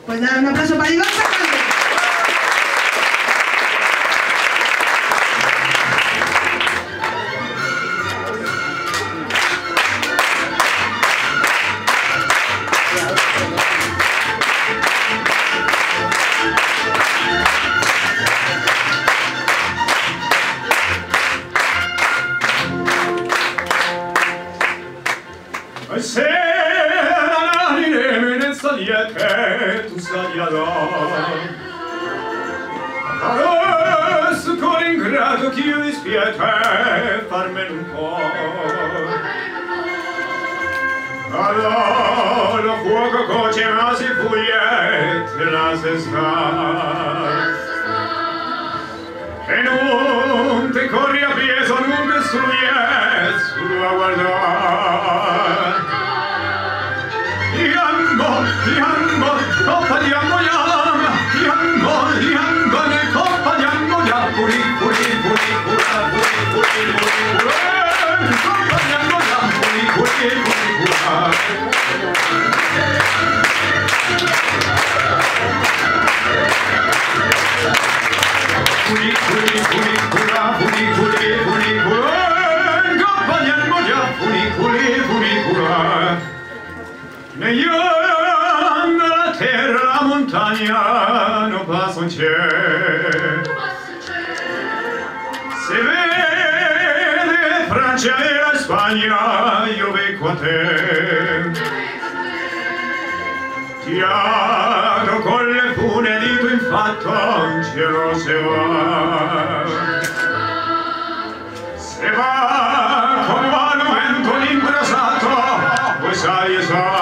Puoi dare un applauso para Iván Fernández. Tu adesso con ingrato che io dispiete farmene un po'. Allora fuoco coce ma si pugliette la se sta. E non te corri a pieso, non te struiezzo a guardare. Iambo, coppa di ammo, Iambo, ne coppa di ammo, puri, coppa di ammo, ne io la terra, la montagna, non passa un c'è. Se vede Francia e la Spagna, io vengo a te. Tirato con le fune di tu infatto, in cielo se va. Se va come va il vento l'imbrasato, voi sai e sai.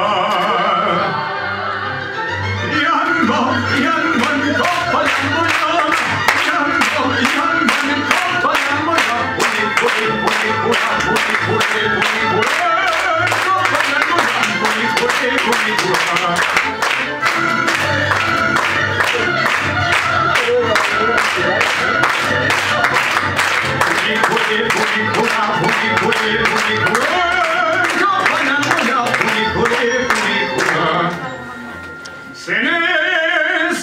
Se ne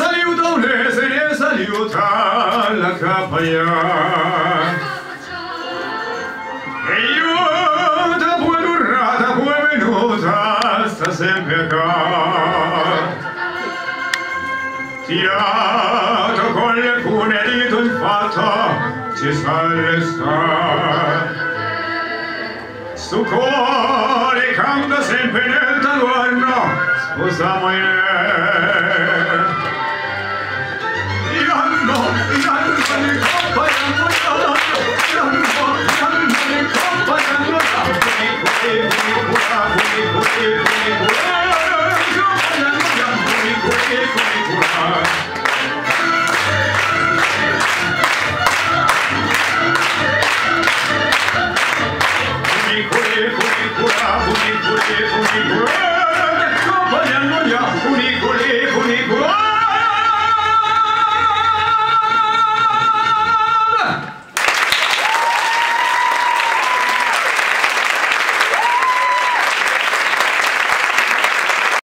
saliuta la capaglia e io da buona durata, buona venuta, sta sempre qua. Tirato con le fune di tuo infatto, ci sa restare. Sto cuore canta sempre nel taluarno, sposiamo in